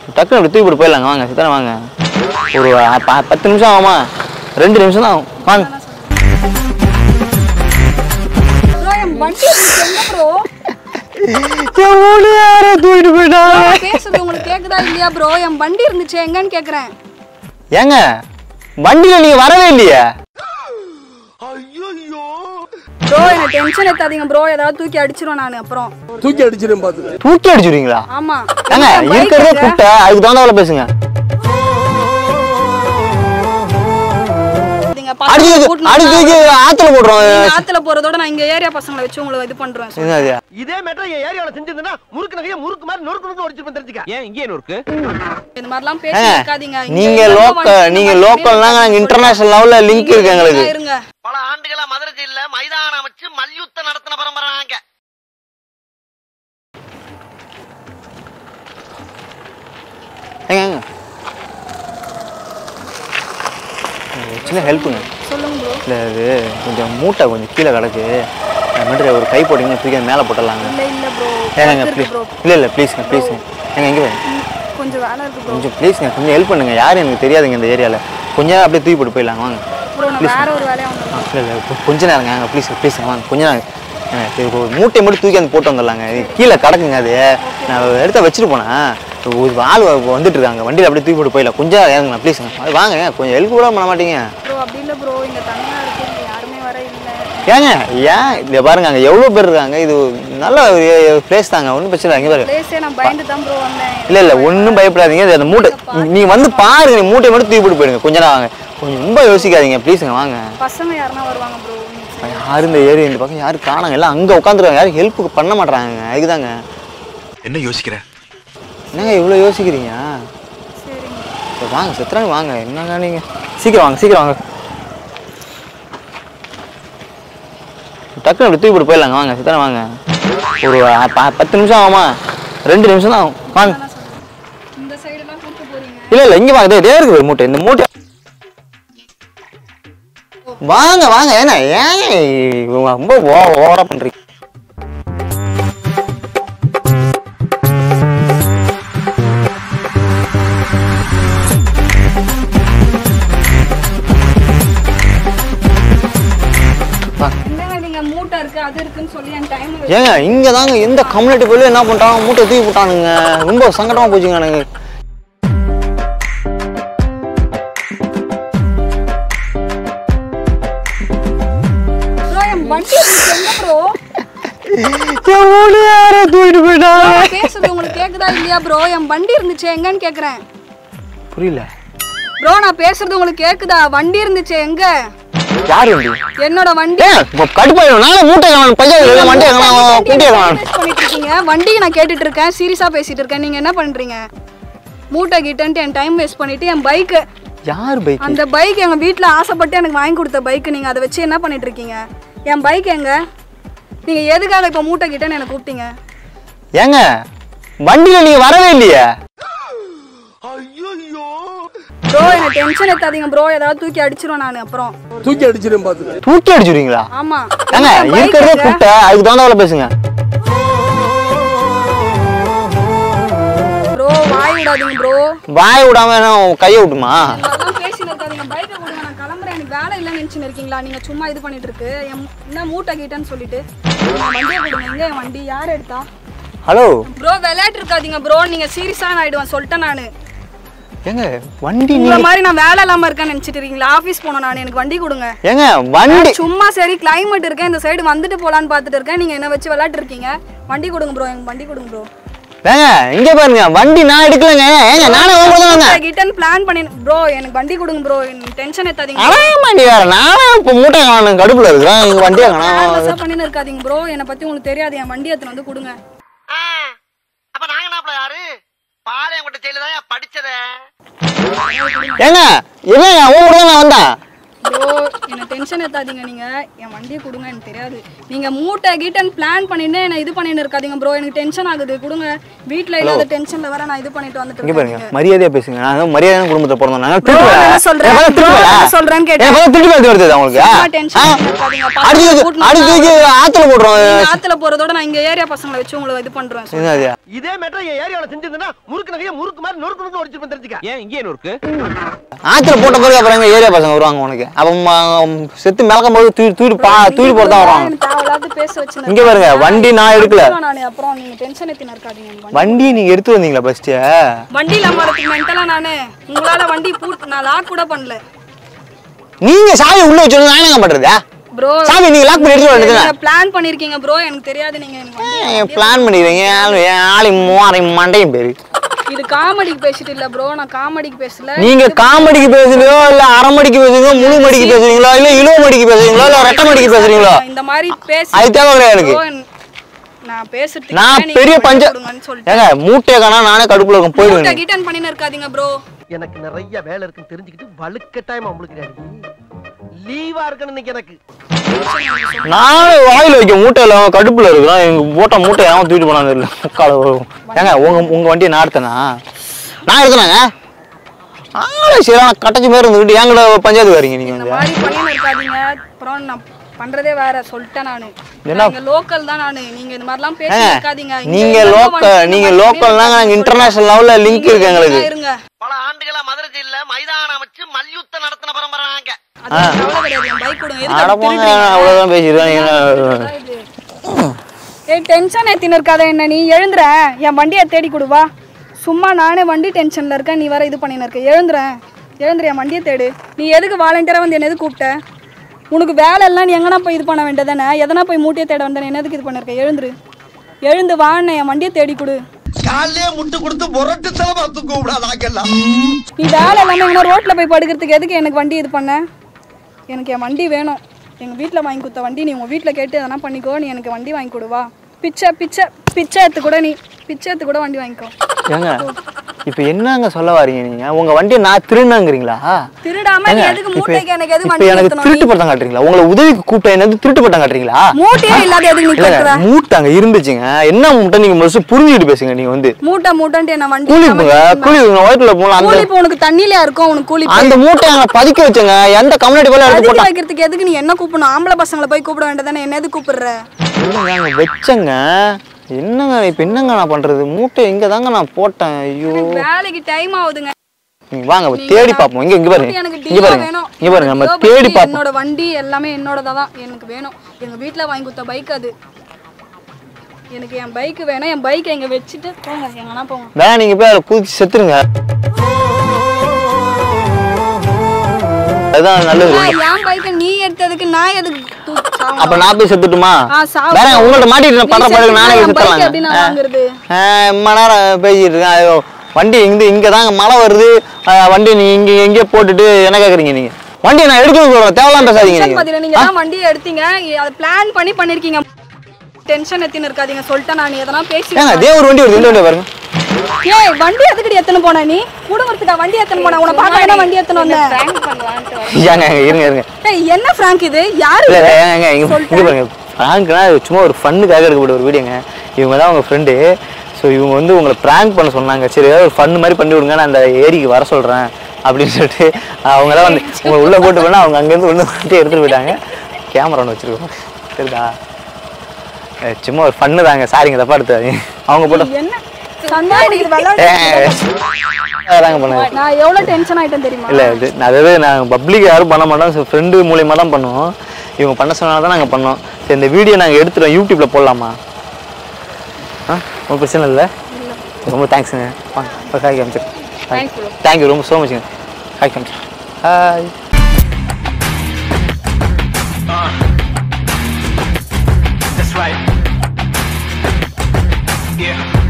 டக்குனு அப்படி தூக்கி போட்டு போயிடலாங்க வாங்க சித்தனை வாங்க ஒரு 10 நிமிஷம் ஆகுமா 2 நிமிஷம் தான் வாங்க தூக்கிட்டு போயிட்டா பேசுறது உங்களுக்கு கேக்குதா இல்லையா ப்ரோ என் வண்டி இருந்துச்சு எங்கன்னு கேக்குறேன் ஏங்க வண்டியில நீங்க வரவே இல்லையா ப்ரோ என்ன டென்ஷன் ஏத்தாதீங்க ப்ரோ ஏதாவது தூக்கி அடிச்சிரும் நான் அப்புறம் தூக்கி அடிச்சிரும் பாத்து தூக்கி அடிச்சிருவீங்களா ஆமா ஏங்க இருக்கறதே குட்டை அதுக்கு தகுந்தவள பேசுங்க அடிக்கு ஆத்துல போடுறோம் ஆத்துல போறதோட நான் இங்க ஏரியா பசங்களை வச்சு உங்களுக்கு இது பண்றேன் இதே மேட்டர் என் ஏரியால செஞ்சதுன்னா முறுக்கு நகைய முறுக்கு மாதிரி நொறுக்கு ஒடிச்சு தெரிஞ்சுக்க ஏன் இங்கே நொறுக்கு இந்த மாதிரிலாம் பேசிக்காதீங்க நீங்க லோக்கல்னா நாங்க இன்டர்நேஷனல் லெவல்ல லிங்க் இருக்கு எங்களுக்கு பல ஆண்டுகளா மதுரை ஜெயில்ல மைதானம் அமைச்சு மல்யுத்தம் நடத்தின பரம்பரைங்க ஏங்க சின்ன ஹெல்ப்புங்க சொல்லுங்க ப்ரோ இல்ல இது கொஞ்சம் மூட்டை கொஞ்சம் கீழே கிடக்கு மட்டும் ஒரு கை போட்டீங்கன்னா தூக்கி மேலே போட்டுடலாங்க இல்ல ப்ரோ ஏங்க ப்ளீஸ் இல்ல ப்ளீஸ்ங்க ப்ளீஸ்ங்க ஏங்க எங்கே கொஞ்சம் வேலை இருக்கு ப்ரோ கொஞ்சம் ப்ளீஸ்ங்க கொஞ்சம் ஹெல்ப் பண்ணுங்க யாரும் எனக்கு தெரியாதுங்க இந்த ஏரியாவில் கொஞ்சம் நேரம் அப்படியே தூக்கி போட்டு போயிடலாங்க வாங்க ப்ரோ நான் வேற ஒரு வேலையா வந்தேன் இல்லை கொஞ்ச நேரங்க ப்ளீஸ் வாங்க கொஞ்ச நேரம் ஒரு மூட்டையை மட்டும் தூக்கி அந்த போட்டு வந்துடலாங்க கீழே கிடக்குங்க அது நான் எடுத்து வச்சுட்டு போனேன் ஒரு ஆள் வந்துட்டு இருக்காங்க வண்டியில் அப்படியே தூக்கி போட்டு போயிடலாம் கொஞ்சம் ஏங்க ப்ளீஸ்ங்க அது வாங்க கொஞ்சம் ஹெல்ப் கூட பண்ண மாட்டீங்க ப்ரோ அப்படி இல்லை ப்ரோ இங்கே தனியாக இருக்கு யாருமே வர இல்லை ஏங்க ஏன் இதை பாருங்க அங்கே எவ்வளோ பேர் இருக்காங்க இது நல்ல பிளேஸ் தாங்க ஒன்றும் பிரச்சனை இல்லை பாருங்க பிளேஸே நான் பயந்து தான் ப்ரோ வந்தேன் இல்லை ஒன்றும் பயப்படாதீங்க அந்த மூட்டை நீ வந்து பாருங்க நீ மூட்டையை மட்டும் தூக்கி போட்டு போயிடுங்க கொஞ்ச நேரம் வாங்க கொஞ்சம் ரொம்ப யோசிக்காதீங்க ப்ளீஸுங்க வாங்க பசங்க யாருன்னா வருவாங்க ப்ரோ யாரும் இந்த ஏரியா இந்த பக்கம் யாரும் காணாங்க எல்லாம் அங்கே உட்காந்துருவாங்க யாரும் ஹெல்ப்புக்கு பண்ண மாட்டாங்க அதுக்குதாங்க என்ன யோசிக்கிற என்னங்க இவ்வளோ யோசிக்கிறீங்க சரிங்க வாங்க சித்ராணி வாங்க என்னங்க நீங்கள் சீக்கிரம் வாங்க டக்குனு அப்படி தூக்கி போட்டு போயிடலாங்க வாங்க சித்ராணி வாங்க ஒரு 10 நிமிஷம் ஆகுமா 2 நிமிஷம் தான் வாங்க இந்த சைடுலாம் கூட்டு போறீங்க இல்லை இங்கே வாங்க இதே இருக்குது மூட்டை இந்த மூட்டை வாங்க ஏன்னா ஏங்க ரொம்ப ஓவரா பண்றீங்க மூட்டை இருக்கு அது இருக்குன்னு சொல்லி என் டைம் ஏங்க இங்க தாங்க எந்த கம்யூனிட்டி போய் என்ன பண்றாங்க மூட்டை தூக்கி போட்டானுங்க ரொம்ப சங்கடமா போச்சுங்க எனக்கு வண்டி எங்க ப்ரோ தூக்கிட்டு போயிட்டா பேசுறது உங்களுக்கு கேக்குதா இல்லையா ப்ரோ என் வண்டி இருந்துச்சு எங்கன்னு கேக்குறேன் புரியல ப்ரோ நான் பேசுறது உங்களுக்கு கேக்குதா வண்டி இருந்துச்சு எங்க யார் வண்டி என்னோட வண்டி கடுப்பாயிடும் நானே மூட்டை பையன் வண்டி பண்ணிட்டு இருக்கீங்க வண்டியை நான் கேட்டுட்டு இருக்கேன் சீரியஸா பேசிட்டு இருக்கேன் நீங்க என்ன பண்றீங்க மூட்டை கிட்டன்ட்டு என் டைம் வேஸ்ட் பண்ணிட்டு என் பைக் யார் பைக் அந்த பைக் எங்க வீட்ல ஆசைப்பட்டு எனக்கு வாங்கி கொடுத்த பைக் நீங்க அதை வச்சு என்ன பண்ணிட்டு இருக்கீங்க என் பைக் எங்க நீங்க எதுக்காக இப்ப மூட்டை கிட்டன்னு என்ன கூப்பிட்டீங்க ஏங்க வண்டியில நீங்க வரவே இல்லையே ப்ரோ என்ன டென்ஷன் ஏத்தாதீங்க ப்ரோ ஏதாவது தூக்கி அடிச்சிரும் நான் அப்புறம் தூக்கி அடிச்சிரும் பாத்து தூக்கி அடிச்சிருவீங்களா ஆமா ஏங்க இருக்கறதே குட்டை அதுக்கு தகுந்தவள பேசுங்க ப்ரோ வாய் விடாதீங்க ப்ரோ வாய் விடாம கையை விட்டுமா இதெல்லாம் பேசிட்டு இருக்காதீங்க பைக்கை கொடுங்க நான் கிளம்புறேன் எனக்கு வேலை இல்லைன்னு நினைச்சுன்னு இருக்கீங்களா நீங்க சும்மா இது பண்ணிட்டு இருக்கு என்ன மூட்டை கிட்டன்னு சொல்லிட்டு வண்டியை கொடுங்க எங்க என் வண்டி யார் எடுத்தா ஹலோ ப்ரோ விளையாட்டு இருக்காதீங்க ப்ரோ நீங்க சீரியஸா ஆயிடுவேன் சொல்லிட்டேன் நானு ஏங்க வண்டி இந்த மாதிரி நான் வேலை இல்லாம இருக்கேன்னு நினைச்சிட்டு இருக்கீங்களா ஆபீஸ் போணும் நான் எனக்கு வண்டி கொடுங்க ஏங்க வண்டி சும்மா சரி கிளைமேட் இருக்கேன் இந்த சைடு வந்துட்டு போலான்னு பார்த்துட்டு இருக்கேன் நீங்க என்ன வச்சு விளையாட்டு இருக்கீங்க வண்டி கொடுங்க ப்ரோ எனக்கு வண்டி கொடுங்க ப்ரோ ஏங்க இங்க பாருங்க வண்டி நான் எடுக்கலங்க ஏங்க நானே ஓடுறேங்க கிட்டன் பிளான் பண்ணி ப்ரோ எனக்கு வண்டி கொடுங்க ப்ரோ டென்ஷன் ஏத்தாதீங்க வண்டி வேற நானே இப்ப மூட்டை காணோம் கடுப்புல இருக்கேன் நீங்க வண்டியை காணோம் பண்ணின்னு இருக்காதீங்க ப்ரோ என்னை பத்தி உங்களுக்கு தெரியாது என் வண்டி எடுத்துட்டு வந்து கொடுங்க அப்ப நாங்க என்னப்ல யாரு பாளையங்கோட்டை ஜெயில தான் படிச்சதே ஏங்க இல்லங்க ஊர்ல நான் வந்தேன் ப்ரோ என்ன டென்ஷன் ஏத்தாதீங்க நீங்க என் வண்டியை கொடுங்க எனக்கு தெரியாது நீங்க மூட்டை கீட்டன் பிளான் பண்ணிட்டு என்ன இது பண்ணிட்டு இருக்காதீங்க ப்ரோ எனக்கு டென்ஷன் ஆகுது கொடுங்க வீட்ல இல்லாத டென்ஷன்ல வர நான் இது பண்ணிட்டு வந்துட்டு இங்க பாருங்க மரியாதையா பேசுங்க நான் மரியாதையான குடும்பத்தை பிறந்தோம் நாங்க சொல்றேன் கேட்டேன் உங்களுக்கு டென்ஷன் அடுத்து ஆத்துல போடுறோம் ஆத்துல போறதோட நான் இங்க ஏரியா பசங்களை வச்சு உங்களை இது பண்றேன் இதே மேட்டர் என் ஏரியாவுல செஞ்சிருந்தா முறுக்கு நகைய முறுக்கு மாதிரி நொறுக்கு ஒடிச்சு தெரிஞ்சுக்க ஏன் இங்கே நொறுக்கு ஆத்துல போட்ட பிறகு அப்புறம் ஏரியா பசங்க வருவாங்க உனக்கு அவன் செத்து மிளக்கும் போது தூக்கி போறதா வருவாங்க இங்க பாருங்க வண்டி நான் எடுக்கல அப்புறம் நீங்க டென்ஷன் ஏத்தின இருக்காதீங்க வண்டி நீங்க எடுத்து வந்தீங்களா ஃபர்ஸ்ட் வண்டில வரதுக்கு மென்டலா நானே உங்களால வண்டி நான் லாக் கூட பண்ணல நீங்க சாவி உள்ள வச்சிருந்தா நான் என்ன பண்றது ப்ரோ சாவி நீங்க லாக் பண்ணி எடுத்து வரது நீங்க பிளான் பண்ணிருக்கீங்க ப்ரோ எனக்கு தெரியாது நீங்க எனக்கு பிளான் பண்ணிடுவீங்க ஆளி மூவாரை மண்டையும் பேரு இது காமெடிக்கு பேசிட்டு இல்ல ப்ரோ நான் காமெடிக்கு பேசல நீங்க காமெடிக்கு பேசுறீங்களோ இல்ல அரைமடிக்கு பேசுறீங்களோ முழு மடிக்கு பேசுறீங்களோ இல்ல இலோ மடிக்கு பேசுறீங்களோ இல்ல ரெட்டை மடிக்கு பேசுறீங்களோ இந்த மாதிரி பேசி அது தேவை கிடையாது எனக்கு நான் பேசுறதுக்கு நான் பெரிய ஏங்க மூட்டை காணா நானே கடுப்புல இருக்கேன் போயிடுவேன் கீட்டன் பண்ணின இருக்காதீங்க ப்ரோ எனக்கு நிறைய வேலை இருக்குன்னு தெரிஞ்சுக்கிட்டு வலுக்கட்டாயமா உங்களுக்கு லீவா இருக்குன்னு இன்னைக்கு எனக்கு நானே வாயில வைக்க மூட்டையில கடுப்புல இருக்கிறோம் எங்க போட்ட மூட்டை ஏன் தூக்கிட்டு போனாங்க தெரியல ஏங்க உங்க வண்டியை நான் எடுத்தேனா நான் எடுத்தேனாங்க சரி கட்டச்சி மாதிரி இருந்துக்கிட்டு எங்கட பஞ்சாயத்து வரீங்க நீங்க இந்த மாதிரி பண்ணின இருக்காதீங்க அப்புறம் நான் பண்றதே வேற சொல்லிட்டேன் நானு நீங்க லோக்கல் தான் நானு நீங்க இந்த மாதிரிலாம் பேசி இருக்காதீங்க நீங்க லோக்கல்னா நாங்க இன்டர்நேஷனல் லெவல்ல லிங்க் இருக்கு எங்களுக்கு பல ஆண்டுகளா மதுரை ஜில்ல மைதானம் வச்சு மல்யுத்தம் நடத்தின பரம்பரை நாங்க அவ்வளவுதான் பேசிடுவேன் டென்ஷன் ஏத்தின்னு இருக்காத என்ன நீ எழுந்துற என் வண்டியை தேடி கொடுவா சும்மா நானே வண்டி டென்ஷன்ல இருக்கேன் நீ வேற இது பண்ணின்னு இருக்க எழுந்துற என் வண்டியை தேடு நீ எதுக்கு வாலண்டியரா வந்து என்ன எது கூப்பிட்ட உனக்கு வேலை எல்லாம் நீ எங்கன்னா போய் இது பண்ண வேண்டியதானே எதனா போய் மூட்டையை தேட வந்தேன் என்னதுக்கு இது பண்ணிருக்க எழுந்து வான்னு என் வண்டியை தேடி கொடு காலையே முட்டு கொடுத்து முரட்டு செலவா தூக்க கூடாதாக்கெல்லாம் நீ வேலை எல்லாமே எங்கன்னா ரோட்ல போய் படுக்கிறதுக்கு எதுக்கு எனக்கு வண்டி இது பண்ண எனக்கு என் வண்டி வேணும் எங்கள் வீட்டில் வாங்கி கொடுத்த வண்டி நீ உங்கள் வீட்டில் கேட்டு எதனா பண்ணிக்கோ நீ எனக்கு வண்டி வாங்கி கொடுவா பிச்சை எடுத்து கூட வண்டி வாங்கிக்கோ ஏங்க இப்போ என்னங்க சொல்ல வரீங்க நீங்க உங்க வண்டியை நான் திருடுனாங்கறீங்களா திருடாம நீ எதுக்கு மூட்டைக்கு எனக்கு எது வண்டி எனக்கு திருட்டு பட்டம் காட்டுறீங்களா உங்களை உதவிக்கு கூப்பிட்ட என்னது திருட்டு பட்டம் காட்டுறீங்களா மூட்டையே இல்லாத எதுக்கு நீ கட்டுற மூட்டாங்க இருந்துச்சுங்க என்ன மூட்டை நீங்க முதல்ல புரிஞ்சிட்டு பேசுங்க நீங்க வந்து மூட்டைன்ட்டு என்ன வண்டி கூலி வயித்துல போலாம் அந்த கூலி உனக்கு தண்ணில இருக்கும் உனக்கு கூலி அந்த மூட்டை அங்க பதுக்கி வச்சங்க எந்த கம்யூனிட்டி போல எடுத்து போட்டு வைக்கிறதுக்கு எதுக்கு நீ என்ன கூப்பிடணும் ஆம்பளை பசங்களை போய் கூப்பிட வேண்டியதானே என்ன எது கூப்பிடுற இல்லங்க வெச்சங்க என்னங்க இப்ப என்னங்க நான் பண்றது மூட்டை இங்க தாங்க நான் போட்டேன் ஐயோ வேலைக்கு டைம் ஆகுதுங்க நீங்க வாங்க தேடி பாப்போம் இங்க பாருங்க நம்ம தேடி பாப்போம் என்னோட வண்டி எல்லாமே என்னோடதா தான் எனக்கு வேணும் எங்க வீட்ல வாங்கி கொடுத்த பைக் அது எனக்கு என் பைக் வேணும் என் பைக் எங்க வெச்சிட்டு போங்க எங்கனா போங்க வேணா நீங்க போய் குதிச்சு செத்துருங்க அதான் நல்லது என் பைக் நீ எடுத்ததுக்கு நான் எதுக்கு அப்ப நான் போய் செத்துட்டுமா வேற உங்கள்ட்ட மாட்டிட்டு பண்ற பாருங்க நானே செத்துறேன் மணி நேரம் பேசிட்டு இருக்கேன் வண்டி இங்க தாங்க மழை வருது வண்டி நீங்க எங்கே போட்டுட்டு என்ன கேக்குறீங்க நீங்க வண்டியை நான் எடுக்கணும் சொல்றேன் தேவலாம் பேசாதீங்க நீங்க தான் வண்டியை எடுத்தீங்க அதை பிளான் பண்ணிருக்கீங்க டென்ஷன் எத்தின இருக்காதீங்க சொல்லிட்டேன் நான் எதனா பேசிட்டேன் அதே ஒரு வண்டி வருது இந்த வண்டி பாருங்க ஏய் வண்டி எதுக்கு எத்தனை போனா நீ குடும்பத்துக்கு வண்டி எத்தனை போனா உன பார்க்க என்ன வண்டி எத்தனை வந்த பிராங்க் பண்ணலாம்னு ஏங்க இருங்க ஏய் என்ன பிராங்க் இது யாரு இல்ல ஏங்க இங்க பாருங்க பிராங்க்னா சும்மா ஒரு ஃபன்னுக்காக எடுக்கப்பட்ட ஒரு வீடியோங்க இவங்க தான் உங்க ஃப்ரெண்டு ஸோ இவங்க வந்து உங்களை பிராங்க் பண்ண சொன்னாங்க சரி ஏதாவது ஒரு ஃபன் மாதிரி பண்ணி விடுங்க நான் அந்த ஏரிக்கு வர சொல்றேன் அப்படின்னு சொல்லிட்டு அவங்க தான் வந்து உங்களை உள்ள போட்டு போனா அவங்க அங்கேருந்து ஒன்று எடுத்துட்டு போயிட்டாங்க கேமரா ஒன்று வச்சிருக்கோம் சரிதா சும்மா ஒரு ஃபன்னு தாங்க சாரிங்க தப்பா எடுத்தாங்க அவங்க போட்டு என்ன நான் எவ்வளவு டென்ஷன் ஆயிட்டேன் தெரியுமா இல்ல இது அதாவது நாங்க பப்ளிக் யாரும் பண்ண மாட்டோம் ஃப்ரெண்டு மூலியமா தான் பண்ணுவோம் இவங்க பண்ண சொன்னால தான் நாங்க பண்ணோம் சரி இந்த வீடியோ நாங்க எடுத்துறோம் யூடியூப்ல போடலாமா ஒன்றும் பிரச்சனை இல்லை ரொம்ப தேங்க்ஸுங்க ஹாய் காமிச்சு தேங்க்யூ ரொம்ப ஸோ மச்ங்க ஹாய் காமிச்சு ஹாய் That's right. Yeah.